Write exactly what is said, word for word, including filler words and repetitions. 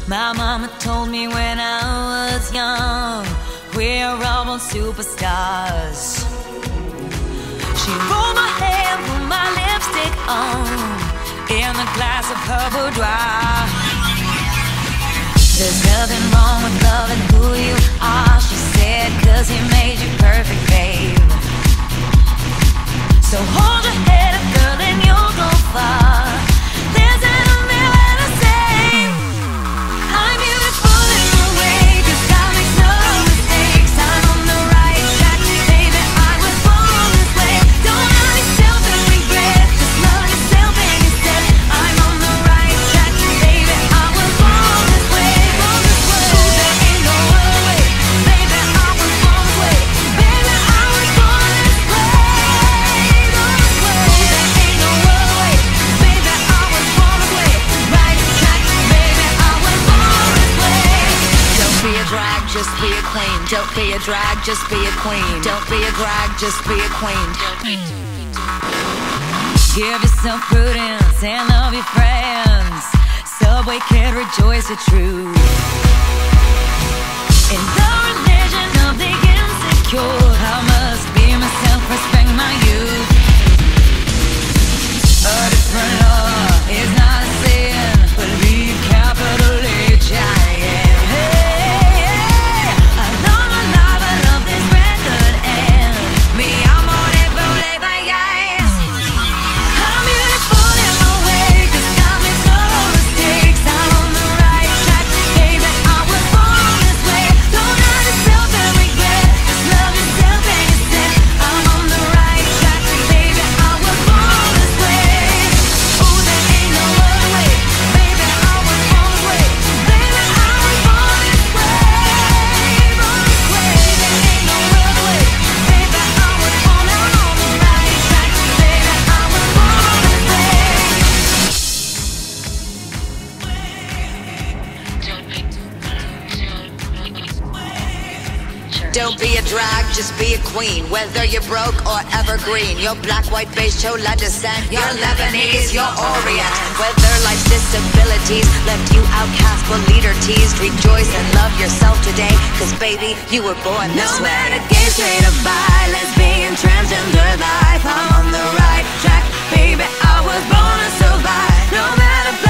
My mama told me when I was young, we're all born superstars. She rolled my hair, put my lipstick on, in a glass of her boudoir. There's nothing wrong with loving who you are, she said, 'cause he made you perfect, babe. So hold your head up, girl, and you'll go far. Listen to me when I say I'm beautiful in the way, 'cause God makes no mistakes. I'm on the right track, baby, I was born this way. Don't hurt yourself and regret, just love yourself and instead. I'm on the right track, baby, I was born this way, born this way. Ooh, there ain't no other way, baby, I was born this way. Baby, I was born this way, born this way. Ooh, there ain't no other way, baby, I was born this way. Right track, baby, I was born this way. Don't be a drag, just be a queen. Don't be a drag, just be a queen. Don't be a drag, just be a queen. Give yourself prudence and love your friends. Subway kid, rejoice the truth. In the religion of the insecure, I must be myself, respect my youth. A different law is not a sin, believe capital H I M. Hey, hey, I love my life, I love this record and me, I'm on it, forever, yes. I'm beautiful in my way, 'cause God makes no mistakes. I'm on the right track, baby, I was born this way. Don't hurt yourself and regret, just love yourself and instead. I'm on the right track, baby, I was born this way. Ooh, there ain't no other way, baby, I was born this way. Baby, I was born this way, born this way. There ain't no other way, baby, I was born. I'm on the right track, baby, I was born this way. Don't be a drag, just be a queen. Whether you're broke or evergreen, you're black, white, beige, chola descent, you're Lebanese, you're Orient. Whether life's disabilities left you outcast but leader teased, rejoice and love yourself today, 'cause baby, you were born this No way. matter gay, straight or bi, lesbian, transgender life, I'm on the right track, baby, I was born to survive. No matter